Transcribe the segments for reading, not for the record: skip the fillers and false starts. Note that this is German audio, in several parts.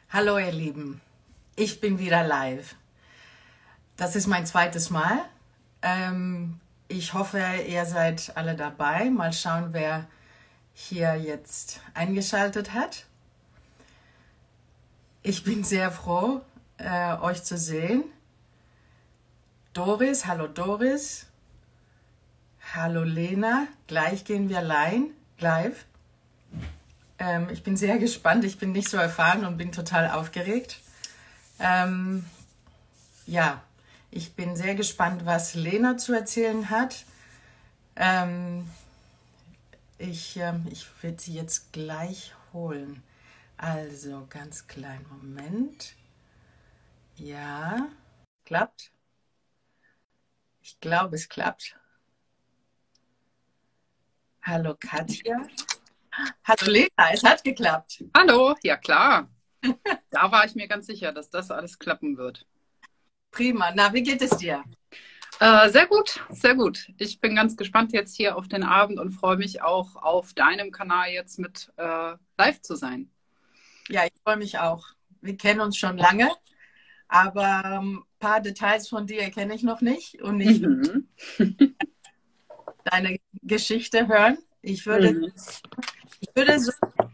Hallo ihr Lieben, ich bin wieder live. Das ist mein zweites Mal. Ich hoffe, ihr seid alle dabei. Mal schauen, wer hier jetzt eingeschaltet hat. Ich bin sehr froh, euch zu sehen. Doris, hallo Doris. Hallo Lena, gleich gehen wir live. Ich bin sehr gespannt, ich bin nicht so erfahren und bin total aufgeregt. Ja, ich bin sehr gespannt, was Lena zu erzählen hat. Ich werde sie jetzt gleich holen. Also, ganz kleinen Moment. Ja, klappt. Ich glaube, es klappt. Hallo Katja. Hallo Lena, es hat geklappt. Hallo, ja klar. Da war ich mir ganz sicher, dass das alles klappen wird. Prima. Na, wie geht es dir? Sehr gut, sehr gut. Ich bin ganz gespannt jetzt hier auf den Abend und freue mich auch auf deinem Kanal jetzt mit live zu sein. Ja, ich freue mich auch. Wir kennen uns schon lange, aber ein paar Details von dir kenne ich noch nicht und ich will deine Geschichte hören. Ich würde so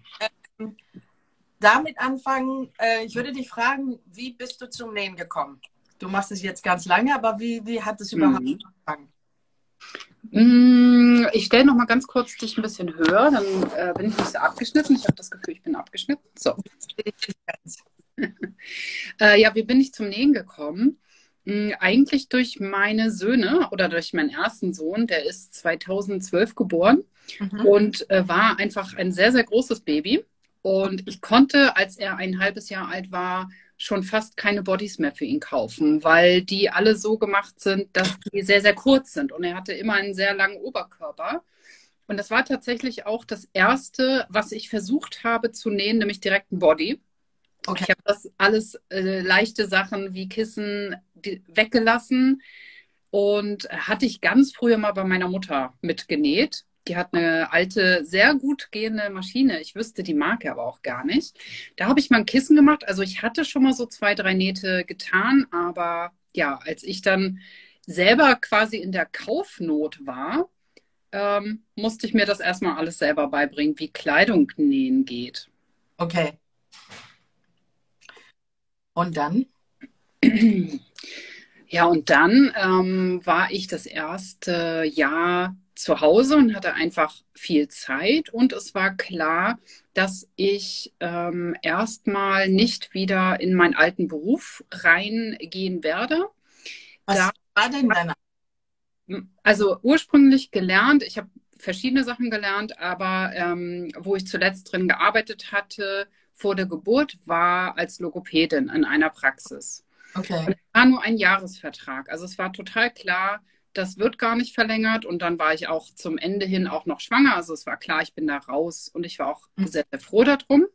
damit anfangen, ich würde dich fragen, wie bist du zum Nähen gekommen? Du machst es jetzt ganz lange, aber wie hat es überhaupt angefangen? Ich stelle noch mal ganz kurz dich ein bisschen höher, dann bin ich nicht so abgeschnitten. Ich habe das Gefühl, ich bin abgeschnitten. So. Ja, wie bin ich zum Nähen gekommen? Eigentlich durch meine Söhne oder durch meinen ersten Sohn, der ist 2012 geboren und war einfach ein sehr, sehr großes Baby. Und ich konnte, als er ein halbes Jahr alt war, schon fast keine Bodies mehr für ihn kaufen, weil die alle so gemacht sind, dass die sehr, sehr kurz sind. Und er hatte immer einen sehr langen Oberkörper. Und das war tatsächlich auch das Erste, was ich versucht habe zu nähen, nämlich direkt ein Body. Okay. Ich habe das alles leichte Sachen wie Kissen weggelassen und hatte ich ganz früher mal bei meiner Mutter mitgenäht. Die hat eine alte, sehr gut gehende Maschine. Ich wüsste die Marke aber auch gar nicht. Da habe ich mal ein Kissen gemacht. Also ich hatte schon mal so 2, 3 Nähte getan, aber ja, als ich dann selber quasi in der Kaufnot war, musste ich mir das erstmal alles selber beibringen, wie Kleidung nähen geht. Okay. Und dann? Ja, und dann war ich das erste Jahr zu Hause und hatte einfach viel Zeit. Und es war klar, dass ich erstmal nicht wieder in meinen alten Beruf reingehen werde. Was war denn deine? Also ursprünglich gelernt, ich habe verschiedene Sachen gelernt, aber wo ich zuletzt drin gearbeitet hatte vor der Geburt, war als Logopädin in einer Praxis. Okay. Und es war nur ein Jahresvertrag. Also es war total klar, das wird gar nicht verlängert. Und dann war ich auch zum Ende hin auch noch schwanger. Also es war klar, ich bin da raus und ich war auch sehr, sehr froh darum.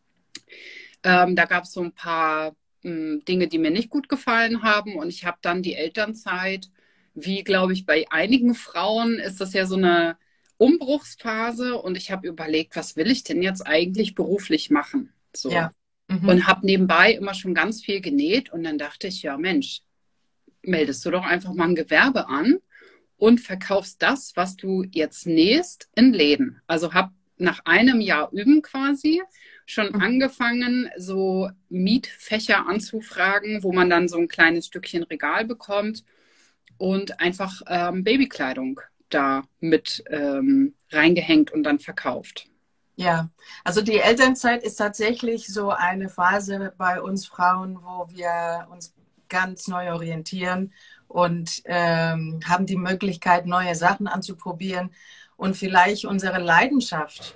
Da gab es so ein paar Dinge, die mir nicht gut gefallen haben. Und ich habe dann die Elternzeit, wie glaube ich bei einigen Frauen, ist das ja so eine Umbruchsphase. Und ich habe überlegt, was will ich denn jetzt eigentlich beruflich machen? So. Ja. Und habe nebenbei immer schon ganz viel genäht. Und dann dachte ich, ja Mensch, meldest du doch einfach mal ein Gewerbe an und verkaufst das, was du jetzt nähst, in Läden. Also habe nach einem Jahr Üben quasi schon angefangen, so Mietfächer anzufragen, wo man dann so ein kleines Stückchen Regal bekommt und einfach Babykleidung da mit reingehängt und dann verkauft. Ja, also die Elternzeit ist tatsächlich so eine Phase bei uns Frauen, wo wir uns ganz neu orientieren und haben die Möglichkeit, neue Sachen anzuprobieren und vielleicht unsere Leidenschaft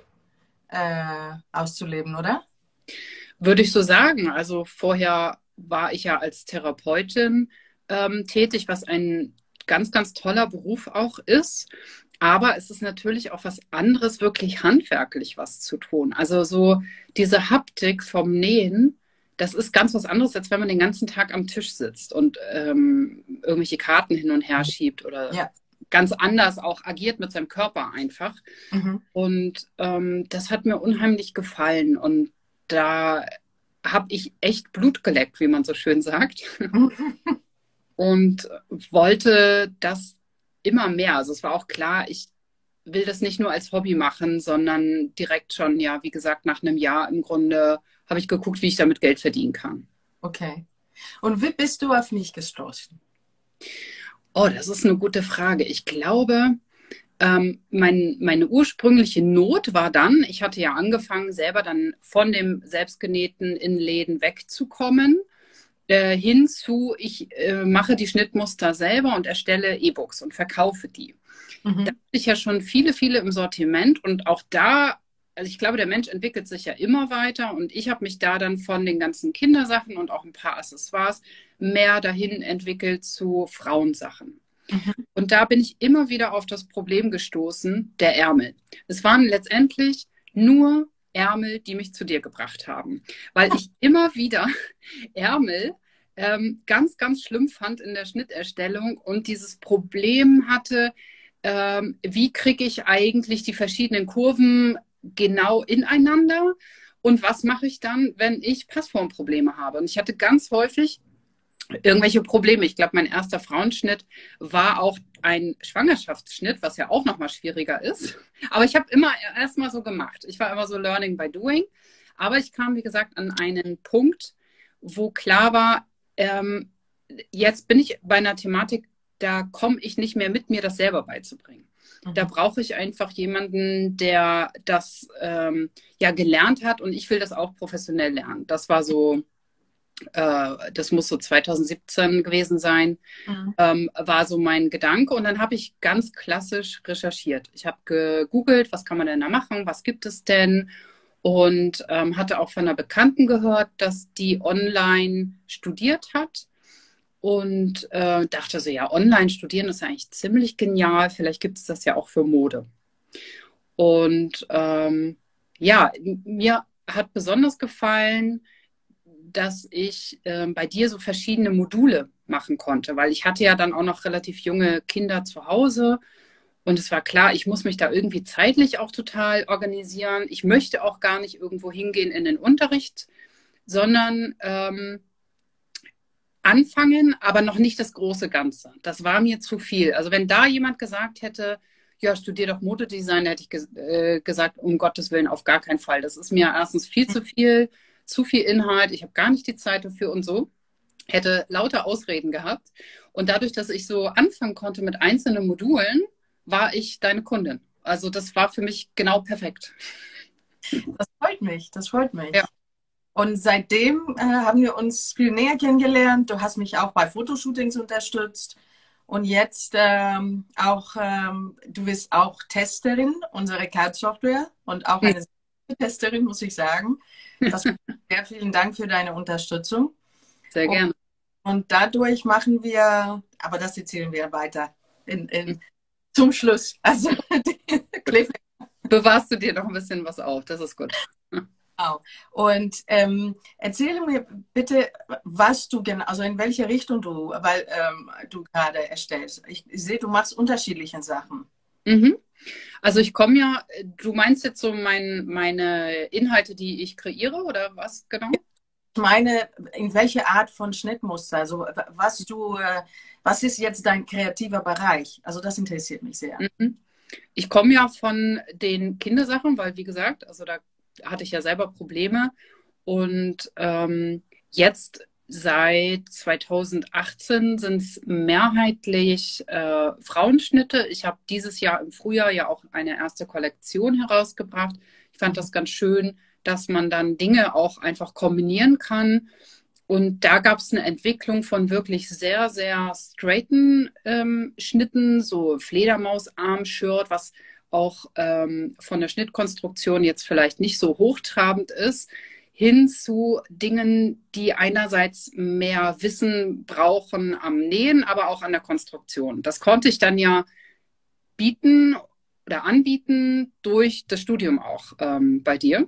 auszuleben, oder? Würde ich so sagen. Also vorher war ich ja als Therapeutin tätig, was ein ganz, ganz toller Beruf auch ist. Aber es ist natürlich auch was anderes, wirklich handwerklich was zu tun. Also so diese Haptik vom Nähen, das ist ganz was anderes, als wenn man den ganzen Tag am Tisch sitzt und irgendwelche Karten hin und her schiebt oder ganz anders auch agiert mit seinem Körper einfach. Und das hat mir unheimlich gefallen. Und da habe ich echt Blut geleckt, wie man so schön sagt. Und wollte das immer mehr. Also es war auch klar, ich will das nicht nur als Hobby machen, sondern direkt schon, ja, wie gesagt, nach einem Jahr im Grunde habe ich geguckt, wie ich damit Geld verdienen kann. Okay. Und wie bist du auf mich gestoßen? Oh, das ist eine gute Frage. Ich glaube, meine ursprüngliche Not war dann, ich hatte ja angefangen, selber dann von dem Selbstgenähten in Läden wegzukommen, hinzu, ich mache die Schnittmuster selber und erstelle E-Books und verkaufe die. Da hatte ich ja schon viele, viele im Sortiment und auch da, also ich glaube, der Mensch entwickelt sich ja immer weiter und ich habe mich da dann von den ganzen Kindersachen und auch ein paar Accessoires mehr dahin entwickelt zu Frauensachen. Und da bin ich immer wieder auf das Problem gestoßen, der Ärmel. Es waren letztendlich nur Ärmel, die mich zu dir gebracht haben, weil ich immer wieder Ärmel ganz, ganz schlimm fand in der Schnitterstellung und dieses Problem hatte, wie kriege ich eigentlich die verschiedenen Kurven genau ineinander und was mache ich dann, wenn ich Passformprobleme habe. Und ich hatte ganz häufig irgendwelche Probleme. Ich glaube, mein erster Frauenschnitt war auch ein Schwangerschaftsschnitt, was ja auch nochmal schwieriger ist. Aber ich habe immer erstmal so gemacht. Ich war immer so Learning by Doing. Aber ich kam, wie gesagt, an einen Punkt, wo klar war, jetzt bin ich bei einer Thematik, da komme ich nicht mehr mit, mir das selber beizubringen. Da brauche ich einfach jemanden, der das ja gelernt hat und ich will das auch professionell lernen. Das war so, das muss so 2017 gewesen sein, war so mein Gedanke. Und dann habe ich ganz klassisch recherchiert. Ich habe gegoogelt, was kann man denn da machen, was gibt es denn? Und hatte auch von einer Bekannten gehört, dass die online studiert hat. Und dachte so, ja, online studieren ist ja eigentlich ziemlich genial. Vielleicht gibt es das ja auch für Mode. Und ja, mir hat besonders gefallen, dass ich bei dir so verschiedene Module machen konnte, weil ich hatte ja dann auch noch relativ junge Kinder zu Hause und es war klar, ich muss mich da irgendwie zeitlich auch total organisieren. Ich möchte auch gar nicht irgendwo hingehen in den Unterricht, sondern anfangen, aber noch nicht das große Ganze. Das war mir zu viel. Also wenn da jemand gesagt hätte, ja, studier doch Modedesign, hätte ich gesagt, um Gottes Willen, auf gar keinen Fall. Das ist mir erstens viel zu viel Inhalt. Ich habe gar nicht die Zeit dafür und so. Hätte lauter Ausreden gehabt. Und dadurch, dass ich so anfangen konnte mit einzelnen Modulen, war ich deine Kundin. Also das war für mich genau perfekt. Das freut mich, das freut mich. Ja. Und seitdem haben wir uns viel näher kennengelernt. Du hast mich auch bei Fotoshootings unterstützt. Und jetzt auch, du bist auch Testerin unserer CAD-Software und auch eine Testerin, muss ich sagen. Sehr vielen Dank für deine Unterstützung. Sehr gerne. Und dadurch machen wir, aber das erzählen wir weiter zum Schluss. Also bewahrst du dir noch ein bisschen was auf, das ist gut. Genau. Und erzähle mir bitte, was du genau, also in welche Richtung du, weil du gerade erstellst. Ich sehe, du machst unterschiedliche Sachen. Also ich komme ja, du meinst jetzt so meine Inhalte, die ich kreiere oder was genau? Ich meine, in welche Art von Schnittmuster, also was ist jetzt dein kreativer Bereich? Also das interessiert mich sehr. Ich komme ja von den Kindersachen, weil wie gesagt, also da hatte ich ja selber Probleme und jetzt seit 2018 sind es mehrheitlich Frauenschnitte. Ich habe dieses Jahr im Frühjahr ja auch eine erste Kollektion herausgebracht. Ich fand das ganz schön, dass man dann Dinge auch einfach kombinieren kann. Und da gab es eine Entwicklung von wirklich sehr, sehr straighten Schnitten, so Fledermausarm-Shirt, was auch von der Schnittkonstruktion jetzt vielleicht nicht so hochtrabend ist, hin zu Dingen, die einerseits mehr Wissen brauchen am Nähen, aber auch an der Konstruktion. Das konnte ich dann ja bieten oder anbieten durch das Studium auch bei dir.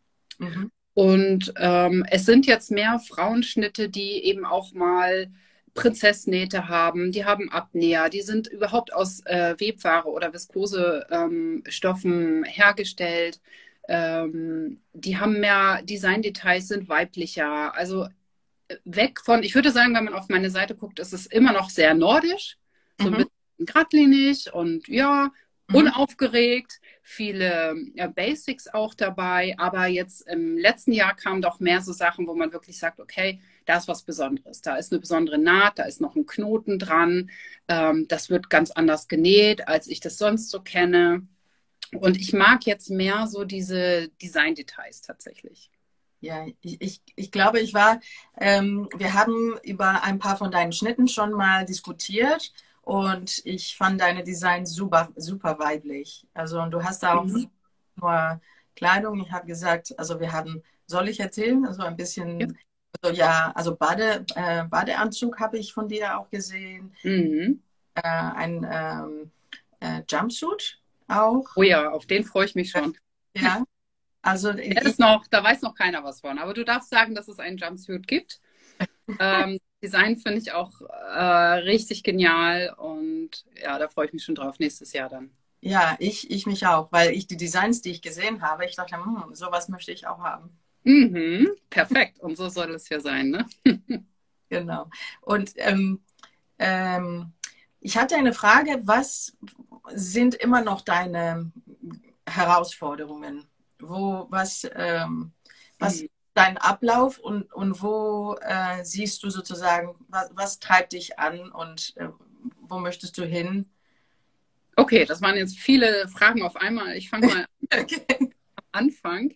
Und es sind jetzt mehr Frauenschnitte, die eben auch mal Prinzessnähte haben, die haben Abnäher, die sind überhaupt aus Webware oder Viskosestoffen hergestellt. die haben mehr Design-Details, sind weiblicher. Also weg von, ich würde sagen, wenn man auf meine Seite guckt, ist es immer noch sehr nordisch, so ein bisschen geradlinig und ja, unaufgeregt, viele Basics auch dabei, aber jetzt im letzten Jahr kamen doch mehr so Sachen, wo man wirklich sagt, okay, da ist was Besonderes, da ist eine besondere Naht, da ist noch ein Knoten dran, das wird ganz anders genäht, als ich das sonst so kenne. Und ich mag jetzt mehr so diese Design-Details tatsächlich. Ja, ich glaube, wir haben über ein paar von deinen Schnitten schon mal diskutiert und ich fand deine Designs super, super weiblich. Also, und du hast da auch nicht nur Kleidung. Ich habe gesagt, also soll ich erzählen? Also ein Ja. bisschen, also ja, also Badeanzug habe ich von dir auch gesehen, ein Jumpsuit auch. Oh ja, auf den freue ich mich schon. Ja, also Der ist noch, da weiß noch keiner was von. Aber du darfst sagen, dass es einen Jumpsuit gibt. Design finde ich auch richtig genial und ja, da freue ich mich schon drauf nächstes Jahr dann. ja, ich mich auch, weil die Designs, die ich gesehen habe, ich dachte, sowas möchte ich auch haben. Perfekt. Und so soll es ja sein, ne? Genau. Und ich hatte eine Frage, was sind immer noch deine Herausforderungen? Was ist dein Ablauf und wo siehst du sozusagen, was treibt dich an und wo möchtest du hin? Okay, das waren jetzt viele Fragen auf einmal. Ich fange mal am Anfang.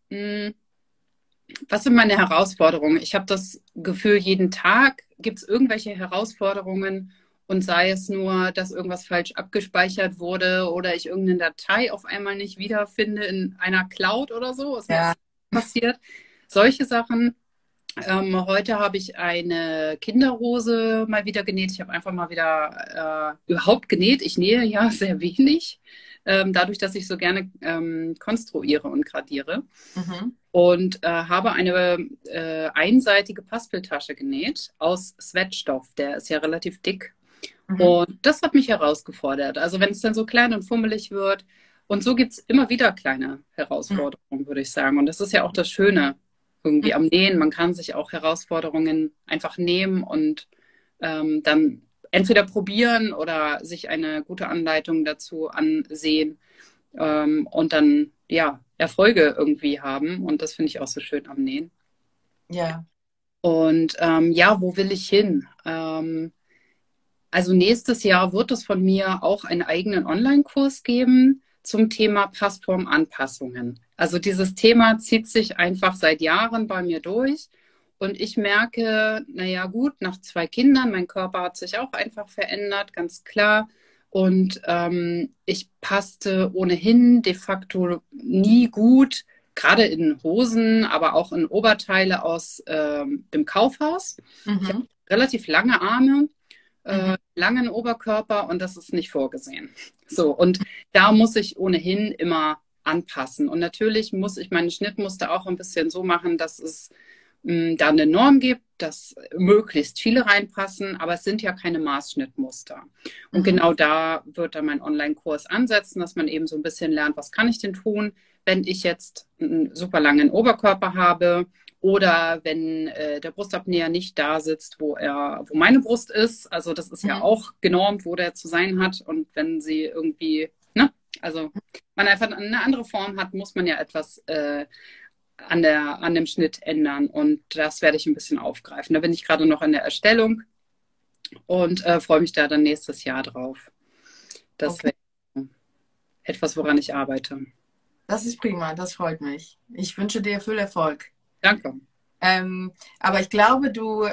Was sind meine Herausforderungen? Ich habe das Gefühl, jeden Tag gibt es irgendwelche Herausforderungen und sei es nur, dass irgendwas falsch abgespeichert wurde oder ich irgendeine Datei auf einmal nicht wiederfinde in einer Cloud oder so, ist mir passiert. Solche Sachen. Heute habe ich eine Kinderhose mal wieder genäht. Ich habe einfach mal wieder überhaupt genäht. Ich nähe ja sehr wenig, dadurch, dass ich so gerne konstruiere und gradiere. Und habe eine einseitige Paspeltasche genäht aus Sweatstoff. Der ist ja relativ dick. Und das hat mich herausgefordert. Also wenn es dann so klein und fummelig wird. Und so gibt es immer wieder kleine Herausforderungen, würde ich sagen. Und das ist ja auch das Schöne irgendwie am Nähen. Man kann sich auch Herausforderungen einfach nehmen und dann entweder probieren oder sich eine gute Anleitung dazu ansehen und dann ja Erfolge irgendwie haben. Und das finde ich auch so schön am Nähen. Ja. Und ja, wo will ich hin? Also nächstes Jahr wird es von mir auch einen eigenen Online-Kurs geben zum Thema Passformanpassungen. Also dieses Thema zieht sich einfach seit Jahren bei mir durch. Und ich merke, naja gut, nach 2 Kindern, mein Körper hat sich auch einfach verändert, ganz klar. Und ich passte ohnehin de facto nie gut, gerade in Hosen, aber auch in Oberteile aus dem Kaufhaus. Ich habe relativ lange Arme. Langen Oberkörper und das ist nicht vorgesehen. So, und da muss ich ohnehin immer anpassen. Und natürlich muss ich meine Schnittmuster auch ein bisschen so machen, dass es da eine Norm gibt, dass möglichst viele reinpassen, aber es sind ja keine Maßschnittmuster. Und genau da wird dann mein Online-Kurs ansetzen, dass man eben so ein bisschen lernt, was kann ich denn tun, wenn ich jetzt einen super langen Oberkörper habe oder wenn der Brustabnäher nicht da sitzt, wo meine Brust ist. Also das ist ja auch genormt, wo der zu sein hat. Und wenn sie irgendwie, ne, also man einfach eine andere Form hat, muss man ja etwas an dem Schnitt ändern. Und das werde ich ein bisschen aufgreifen. Da bin ich gerade noch in der Erstellung und freue mich da dann nächstes Jahr drauf. Das wäre etwas, woran ich arbeite. Das ist prima, das freut mich. Ich wünsche dir viel Erfolg. Danke. Aber ich glaube,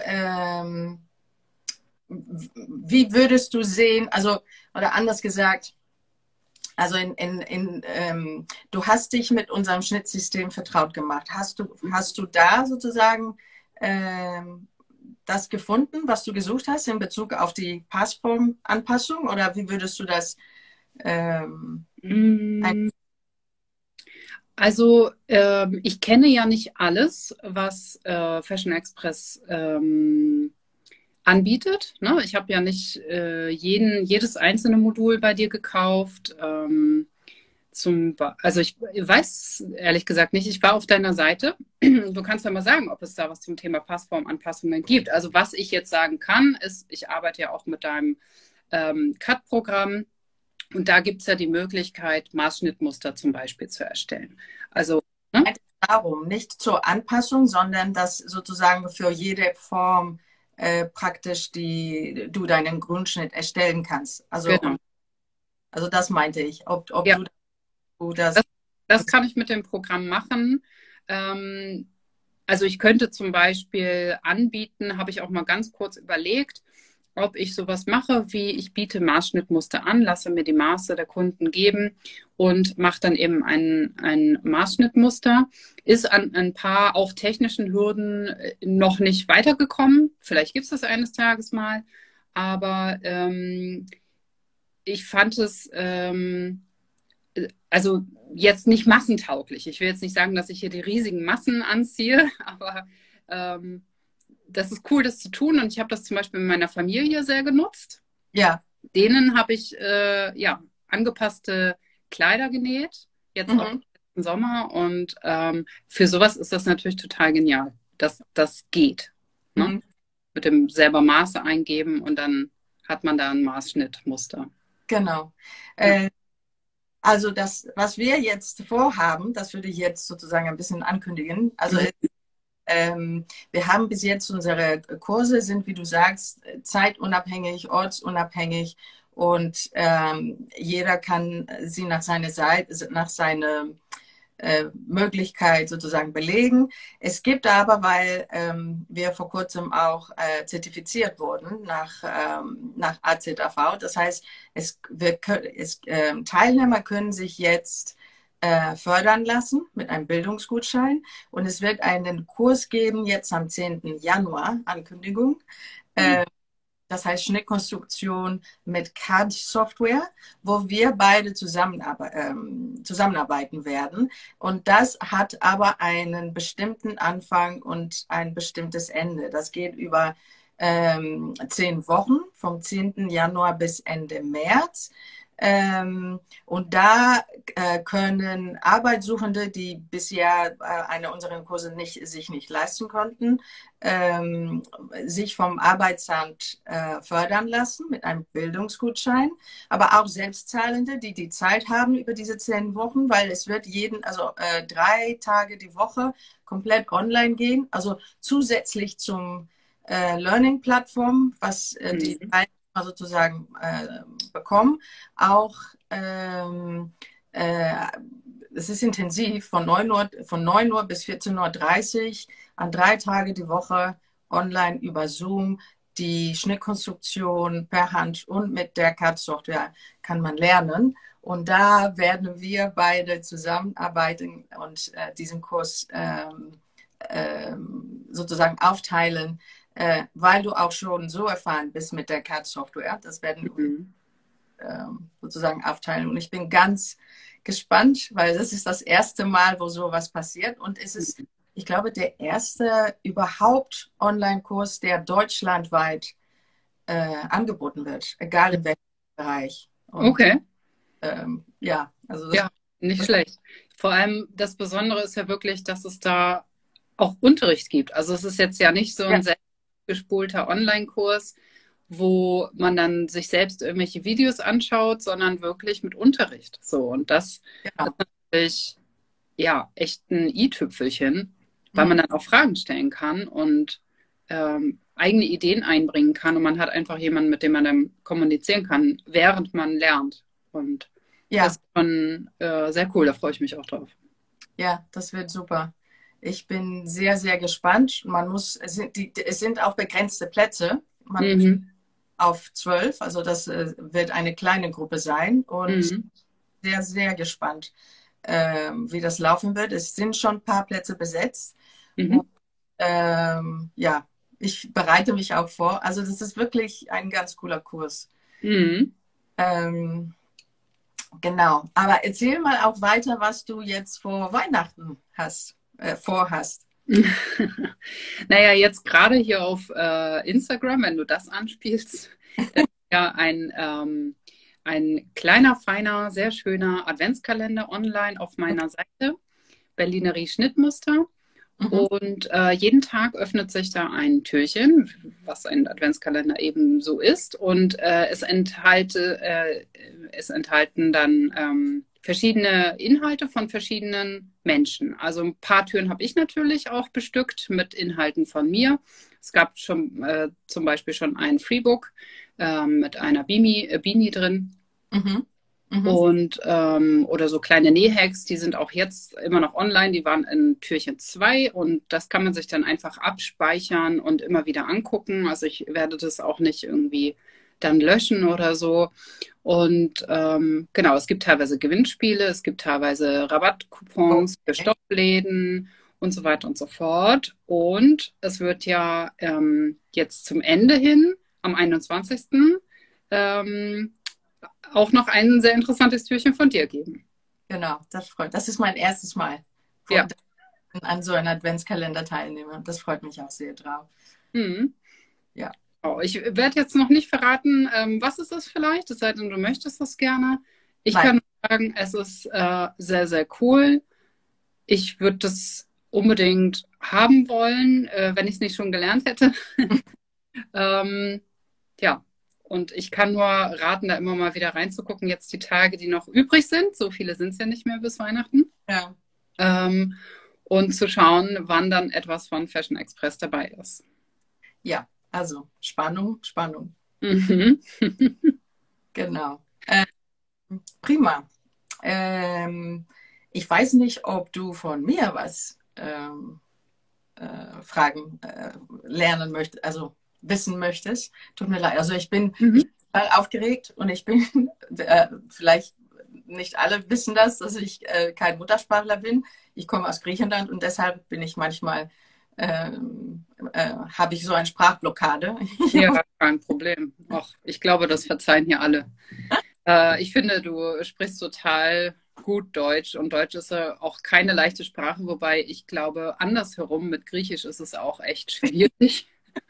wie würdest du sehen, also, oder anders gesagt, also du hast dich mit unserem Schnittsystem vertraut gemacht. Hast du da sozusagen das gefunden, was du gesucht hast in Bezug auf die Passformanpassung? Oder wie würdest du das Also ich kenne ja nicht alles, was Fashion Express anbietet. Ne? Ich habe ja nicht jedes einzelne Modul bei dir gekauft. Also ich weiß ehrlich gesagt nicht, ich war auf deiner Seite. Du kannst ja mal sagen, ob es da was zum Thema Passformanpassungen gibt. Also was ich jetzt sagen kann, ist, ich arbeite ja auch mit deinem CAD-Programm und da gibt es ja die Möglichkeit, Maßschnittmuster zum Beispiel zu erstellen. Also, ne? Darum, nicht zur Anpassung, sondern dass sozusagen für jede Form praktisch du deinen Grundschnitt erstellen kannst. Genau. Also das meinte ich, ob Ja. du das. Das kann ich mit dem Programm machen. Also ich könnte zum Beispiel anbieten, habe ich auch mal ganz kurz überlegt, ob ich sowas mache, wie ich biete Maßschnittmuster an, lasse mir die Maße der Kunden geben und mache dann eben ein Maßschnittmuster. Ist an ein paar auch technischen Hürden noch nicht weitergekommen. Vielleicht gibt es das eines Tages mal. Aber ich fand es also jetzt nicht massentauglich. Ich will jetzt nicht sagen, dass ich hier die riesigen Massen anziehe, aber das ist cool, das zu tun. Und ich habe das zum Beispiel in meiner Familie sehr genutzt. Ja. Denen habe ich ja, angepasste Kleider genäht, jetzt auch im Sommer. Und für sowas ist das natürlich total genial, dass das geht. Ne? Mit dem selber Maße eingeben und dann hat man da ein Maßschnittmuster. Genau. Also das, was wir jetzt vorhaben, das würde ich jetzt sozusagen ein bisschen ankündigen. Also wir haben bis jetzt unsere Kurse sind, wie du sagst, zeitunabhängig, ortsunabhängig und jeder kann sie nach seiner Möglichkeit sozusagen belegen. Es gibt aber, weil wir vor kurzem auch zertifiziert wurden nach AZAV, das heißt, Teilnehmer können sich jetzt fördern lassen mit einem Bildungsgutschein und es wird einen Kurs geben, jetzt am 10. Januar, Ankündigung. Das heißt Schnittkonstruktion mit CAD-Software, wo wir beide zusammenarbeiten werden. Und das hat aber einen bestimmten Anfang und ein bestimmtes Ende. Das geht über 10 Wochen, vom 10. Januar bis Ende März. Und da können Arbeitssuchende, die bisher eine unserer Kurse sich nicht leisten konnten, sich vom Arbeitsamt fördern lassen mit einem Bildungsgutschein, aber auch Selbstzahlende, die die Zeit haben über diese 10 Wochen, weil es wird 3 Tage die Woche komplett online gehen, also zusätzlich zum Learning-Plattform, was die sozusagen bekommen. Auch es ist intensiv von 9 Uhr bis 14:30 Uhr an 3 Tage die Woche online über Zoom. Die Schnittkonstruktion per Hand und mit der CAD-Software kann man lernen. Und da werden wir beide zusammenarbeiten und diesen Kurs sozusagen aufteilen, weil du auch schon so erfahren bist mit der CAD-Software. Das werden wir sozusagen aufteilen. Und ich bin ganz gespannt, weil das ist das erste Mal, wo sowas passiert. Und es ist, ich glaube, der erste überhaupt Online-Kurs, der deutschlandweit angeboten wird, egal in welchem Bereich. Und, okay. Ja, also ja, nicht schlecht. Vor allem das Besondere ist ja wirklich, dass es da auch Unterricht gibt. Also es ist jetzt ja nicht so ein selbstgespulter Online-Kurs, wo man dann sich selbst irgendwelche Videos anschaut, sondern wirklich mit Unterricht. So, und das ist natürlich ja echt ein i-Tüpfelchen, weil man dann auch Fragen stellen kann und eigene Ideen einbringen kann und man hat einfach jemanden, mit dem man dann kommunizieren kann, während man lernt. Und das ist schon sehr cool, da freue ich mich auch drauf. Ja, das wird super. Ich bin sehr, sehr gespannt. Es sind auch begrenzte Plätze. Auf 12, also das wird eine kleine Gruppe sein und sehr, sehr gespannt, wie das laufen wird. Es sind schon ein paar Plätze besetzt. Und, ja, ich bereite mich auch vor. Also das ist wirklich ein ganz cooler Kurs. Genau. Aber erzähl mal auch weiter, was du jetzt vor Weihnachten vorhast. Naja, jetzt gerade hier auf Instagram, wenn du das anspielst, ist ja ein kleiner, feiner, sehr schöner Adventskalender online auf meiner Seite, Berlinerie Schnittmuster. Und jeden Tag öffnet sich da ein Türchen, was ein Adventskalender eben so ist. Und es enthalten dann verschiedene Inhalte von verschiedenen Menschen. Also ein paar Türen habe ich natürlich auch bestückt mit Inhalten von mir. Es gab schon zum Beispiel schon ein Freebook mit einer Beanie drin. Und oder so kleine Nähhacks, die sind auch jetzt immer noch online, die waren in Türchen 2 und das kann man sich dann einfach abspeichern und immer wieder angucken. Also ich werde das auch nicht irgendwie dann löschen oder so. Und genau, es gibt teilweise Gewinnspiele, es gibt teilweise Rabattcoupons für Stoffläden und so weiter und so fort. Und es wird ja jetzt zum Ende hin, am 21. Auch noch ein sehr interessantes Türchen von dir geben. Genau, das freut mich. Das ist mein erstes Mal, wo Ja. ich an so einem Adventskalender teilnehme. Das freut mich auch sehr drauf. Ja. Oh, ich werde jetzt noch nicht verraten, was ist das vielleicht, es sei denn, du möchtest das gerne. Ich kann sagen, es ist sehr, sehr cool. Ich würde das unbedingt haben wollen, wenn ich es nicht schon gelernt hätte. Ja. Und ich kann nur raten, da immer mal wieder reinzugucken, jetzt die Tage, die noch übrig sind. So viele sind es ja nicht mehr bis Weihnachten. Ja. Und zu schauen, wann dann etwas von Fashion Express dabei ist. Ja, also Spannung, Spannung. Genau. Prima. Ich weiß nicht, ob du von mir was lernen möchtest, also wissen möchtest. Tut mir leid. Also ich bin total aufgeregt und ich bin, vielleicht nicht alle wissen das, dass ich kein Muttersprachler bin. Ich komme aus Griechenland und deshalb bin ich manchmal, habe ich so eine Sprachblockade. Ja, kein Problem. Ach, ich glaube, das verzeihen hier alle. Ich finde, du sprichst total gut Deutsch und Deutsch ist ja auch keine leichte Sprache, wobei ich glaube, andersherum mit Griechisch ist es auch echt schwierig.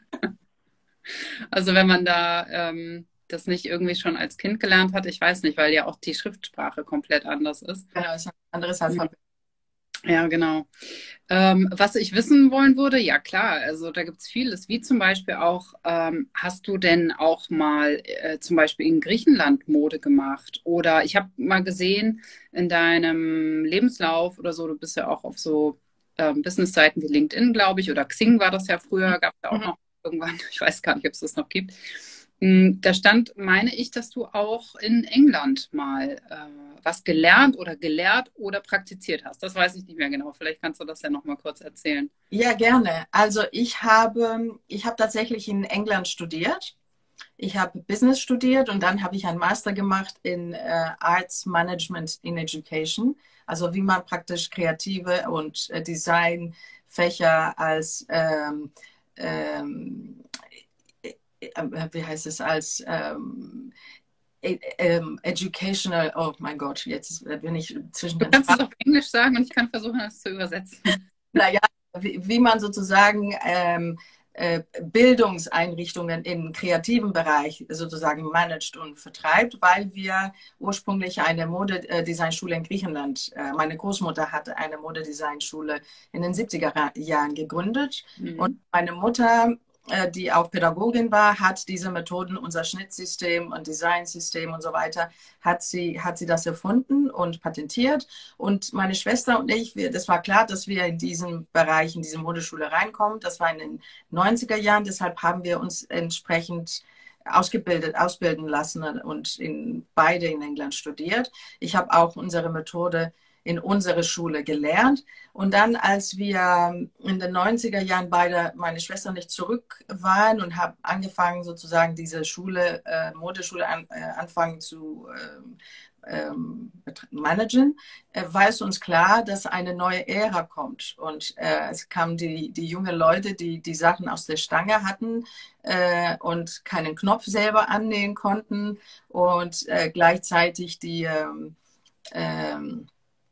Also wenn man da das nicht irgendwie schon als Kind gelernt hat, ich weiß nicht, weil ja auch die Schriftsprache komplett anders ist. Genau, ist ein anderes Alphabet. Ja, genau. Was ich wissen wollen würde, ja klar, also da gibt es vieles, wie zum Beispiel auch, hast du denn auch mal zum Beispiel in Griechenland Mode gemacht? Oder ich habe mal gesehen in deinem Lebenslauf oder so, du bist ja auch auf so Business-Seiten wie LinkedIn, glaube ich, oder Xing war das ja früher, gab es ja auch noch irgendwann, ich weiß gar nicht, ob es das noch gibt. Da stand, meine ich, dass du auch in England mal was gelernt oder gelehrt oder praktiziert hast. Das weiß ich nicht mehr genau. Vielleicht kannst du das ja noch mal kurz erzählen. Ja, gerne. Also ich habe tatsächlich in England studiert. Ich habe Business studiert und dann habe ich einen Master gemacht in Arts Management in Education. Also wie man praktisch kreative und Designfächer als wie heißt es, als educational, oh mein Gott, jetzt bin ich zwischen den Sprachen. Du kannst es auf Englisch sagen und ich kann versuchen, es zu übersetzen. Naja, wie man sozusagen Bildungseinrichtungen im kreativen Bereich sozusagen managt und vertreibt, weil wir ursprünglich eine Modedesignschule in Griechenland, meine Großmutter hatte eine Modedesignschule in den 70er Jahren gegründet und meine Mutter, die auch Pädagogin war, hat diese Methoden, unser Schnittsystem und Designsystem und so weiter, hat sie das erfunden und patentiert. Und meine Schwester und ich, das war klar, dass wir in diesem Bereich, in diese Modeschule reinkommen. Das war in den 90er Jahren. Deshalb haben wir uns entsprechend ausbilden lassen und beide in England studiert. Ich habe auch unsere Methode in unserer Schule gelernt. Und dann, als wir in den 90er Jahren beide, meine Schwester und ich, zurück waren und haben angefangen, sozusagen diese Modeschule anfangen zu managen, war es uns klar, dass eine neue Ära kommt. Und es kamen die jungen Leute, die Sachen aus der Stange hatten und keinen Knopf selber annähen konnten und gleichzeitig die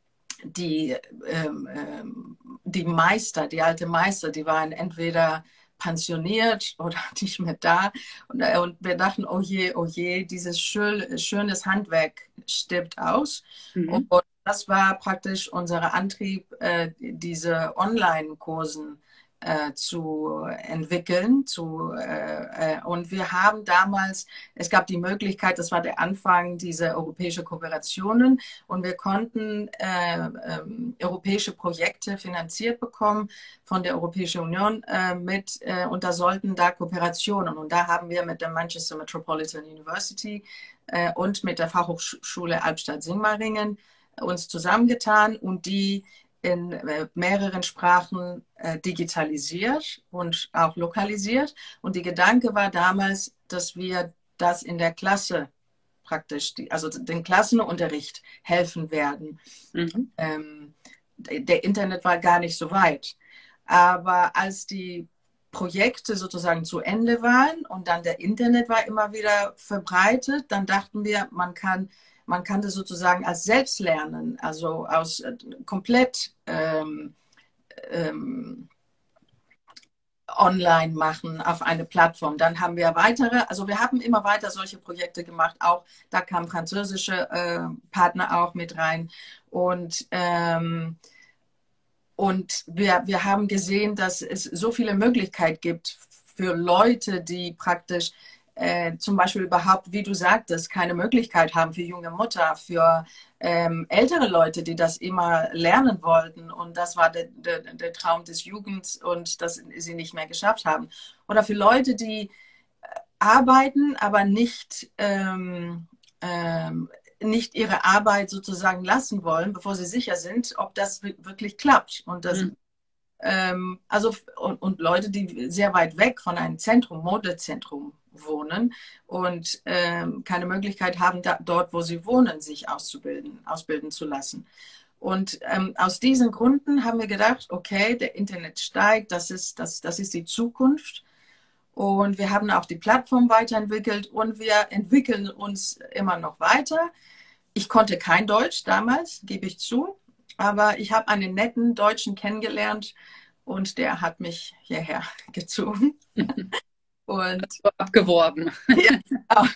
Meister, die alten Meister, die waren entweder pensioniert oder nicht mehr da. Und wir dachten, oh je, dieses schönes Handwerk stirbt aus. Mhm. Und das war praktisch unser Antrieb, diese Online-Kursen zu entwickeln. Und wir haben damals, es gab die Möglichkeit, das war der Anfang dieser europäischen Kooperationen, und wir konnten europäische Projekte finanziert bekommen von der Europäischen Union und da sollten da Kooperationen. Und da haben wir mit der Manchester Metropolitan University und mit der Fachhochschule Albstadt-Sigmaringen uns zusammengetan und die in mehreren Sprachen digitalisiert und auch lokalisiert. Und die Gedanke war damals, dass wir das in der Klasse praktisch, also den Klassenunterricht helfen werden. Mhm. Der Internet war gar nicht so weit. Aber als die Projekte sozusagen zu Ende waren und dann der Internet war immer wieder verbreitet, dann dachten wir, man kann das sozusagen als Selbstlernen, also aus komplett online machen auf eine Plattform. Dann haben wir also wir haben immer weiter solche Projekte gemacht. Auch da kamen französische Partner auch mit rein. Und wir haben gesehen, dass es so viele Möglichkeiten gibt für Leute, die praktisch zum Beispiel überhaupt, wie du sagtest, keine Möglichkeit haben für junge Mutter, für ältere Leute, die das immer lernen wollten. Und das war der Traum des Jugends und das sie nicht mehr geschafft haben. Oder für Leute, die arbeiten, aber nicht ihre Arbeit sozusagen lassen wollen, bevor sie sicher sind, ob das wirklich klappt. Und das, und Leute, die sehr weit weg von einem Zentrum, Modezentrum wohnen und keine Möglichkeit haben, dort, wo sie wohnen, sich ausbilden zu lassen. Und aus diesen Gründen haben wir gedacht, okay, der Internet steigt, das ist die Zukunft. Und wir haben auch die Plattform weiterentwickelt und wir entwickeln uns immer noch weiter. Ich konnte kein Deutsch damals, gebe ich zu, aber ich habe einen netten Deutschen kennengelernt und der hat mich hierher gezogen. Und abgeworben. Ja, genau.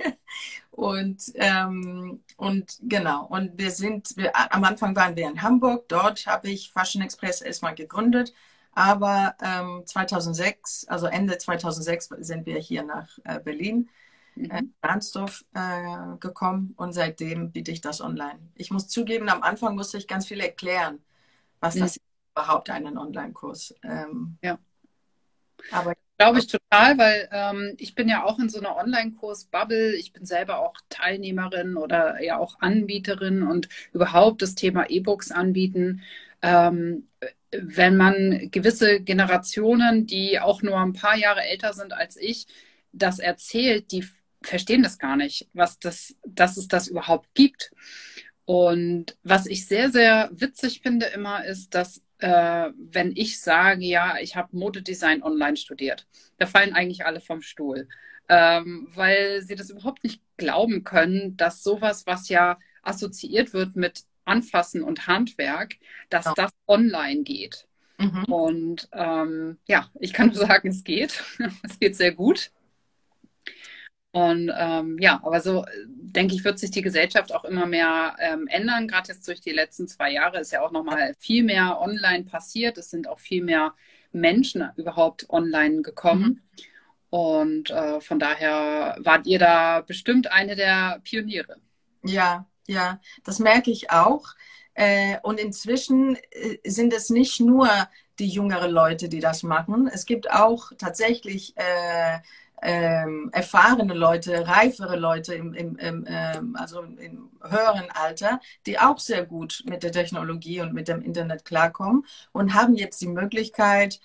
Und genau, und am Anfang waren wir in Hamburg, dort habe ich Fashion Express erstmal gegründet, aber 2006, also Ende 2006 sind wir hier nach Berlin, Ransdorf gekommen und seitdem biete ich das online. Ich muss zugeben, am Anfang musste ich ganz viel erklären, was das ist überhaupt, einen Online-Kurs. Ja. Aber glaube ich total, weil ich bin ja auch in so einer Online-Kurs-Bubble. Ich bin selber auch Teilnehmerin oder ja auch Anbieterin und überhaupt das Thema E-Books anbieten. Wenn man gewisse Generationen, die auch nur ein paar Jahre älter sind als ich, das erzählt, die verstehen das gar nicht, dass es das überhaupt gibt. Und was ich sehr, sehr witzig finde immer, ist, dass wenn ich sage, ja, ich habe Modedesign online studiert, da fallen eigentlich alle vom Stuhl, weil sie das überhaupt nicht glauben können, dass sowas, was ja assoziiert wird mit Anfassen und Handwerk, dass das online geht. Und ja, ich kann nur sagen, es geht. Es geht sehr gut. Und ja, aber so denke ich, wird sich die Gesellschaft auch immer mehr ändern. Gerade jetzt durch die letzten 2 Jahre ist ja auch nochmal viel mehr online passiert. Es sind auch viel mehr Menschen überhaupt online gekommen. Und von daher wart ihr da bestimmt eine der Pioniere. Ja, ja, das merke ich auch. Und inzwischen sind es nicht nur die jüngeren Leute, die das machen. Es gibt auch tatsächlich erfahrene Leute, reifere Leute also im höheren Alter, die auch sehr gut mit der Technologie und mit dem Internet klarkommen und haben jetzt die Möglichkeit,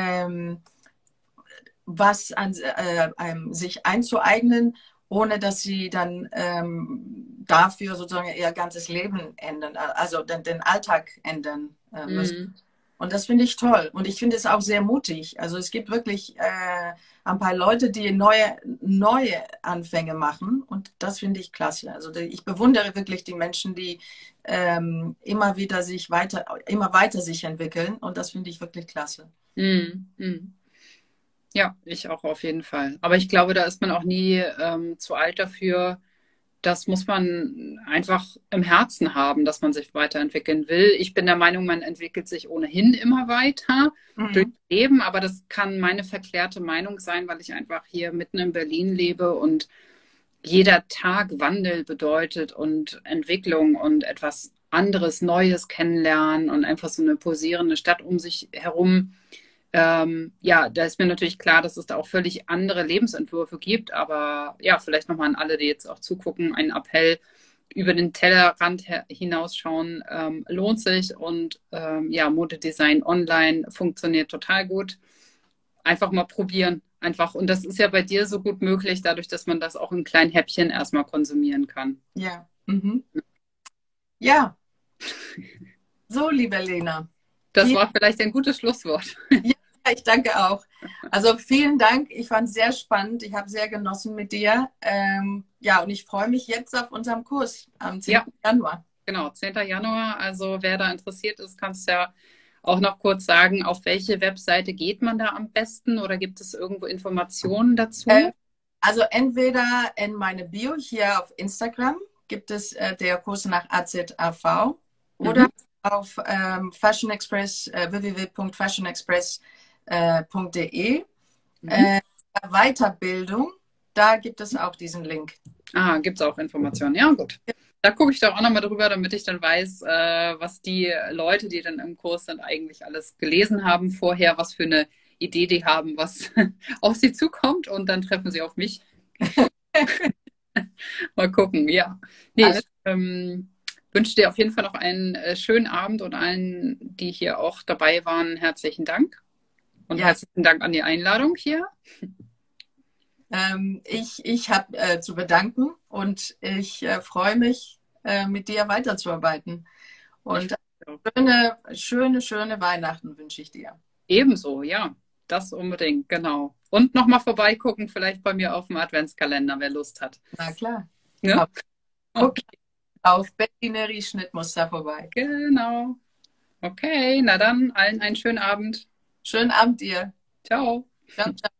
was sich einzueignen, ohne dass sie dann dafür sozusagen ihr ganzes Leben ändern, also den Alltag ändern müssen. Und das finde ich toll. Und ich finde es auch sehr mutig. Also es gibt wirklich ein paar Leute, die neue Anfänge machen. Und das finde ich klasse. Also ich bewundere wirklich die Menschen, die immer weiter sich entwickeln. Und das finde ich wirklich klasse. Ja, ich auch auf jeden Fall. Aber ich glaube, da ist man auch nie zu alt dafür. Das muss man einfach im Herzen haben, dass man sich weiterentwickeln will. Ich bin der Meinung, man entwickelt sich ohnehin immer weiter durch Mhm. Leben, aber das kann meine verklärte Meinung sein, weil ich einfach hier mitten in Berlin lebe und jeder Tag Wandel bedeutet und Entwicklung und etwas anderes, Neues kennenlernen und einfach so eine pulsierende Stadt um sich herum. Ja, da ist mir natürlich klar, dass es da auch völlig andere Lebensentwürfe gibt, aber ja, vielleicht nochmal an alle, die jetzt auch zugucken, ein Appell über den Tellerrand hinausschauen, lohnt sich und ja, Modedesign online funktioniert total gut. Einfach mal probieren. Einfach. Und das ist ja bei dir so gut möglich, dadurch, dass man das auch in kleinen Häppchen erstmal konsumieren kann. Ja. Mhm. Ja, so, liebe Lena. Das Vielen, war vielleicht ein gutes Schlusswort. ja, ich danke auch. Also vielen Dank. Ich fand es sehr spannend. Ich habe sehr genossen mit dir. Ja, und ich freue mich jetzt auf unserem Kurs am Ja, 10. Januar. genau, 10. Januar. Also wer da interessiert ist, kannst ja auch noch kurz sagen, auf welche Webseite geht man da am besten oder gibt es irgendwo Informationen Ähm, dazu? also entweder in meine Bio hier auf Instagram gibt es der Kurs nach AZAV oder Mhm. auf Fashion Express, www.fashionexpress.de. Mhm. Äh, Weiterbildung, da gibt es auch diesen Link. Ah, gibt es auch Informationen. Ja, gut. Da gucke ich doch auch nochmal drüber, damit ich dann weiß, was die Leute, die dann im Kurs sind, eigentlich alles gelesen haben vorher, was für eine Idee die haben, was auf sie zukommt und dann treffen sie auf mich. Mal gucken, ja. Nee, Alles, ich wünsche dir auf jeden Fall noch einen schönen Abend und allen, die hier auch dabei waren, herzlichen Dank. Und ja, herzlichen Dank an die Einladung hier. ich habe zu bedanken und ich freue mich, mit dir weiterzuarbeiten. Ich Und schöne Weihnachten wünsche ich dir. ebenso, ja. Das unbedingt, genau. Und nochmal vorbeigucken, vielleicht bei mir auf dem Adventskalender, wer Lust hat. Na klar. Ne? Okay, auf Bettineri Schnittmuster vorbei. Genau. Okay, na dann, allen einen schönen Abend. Schönen Abend dir. Ciao. Ciao, ciao.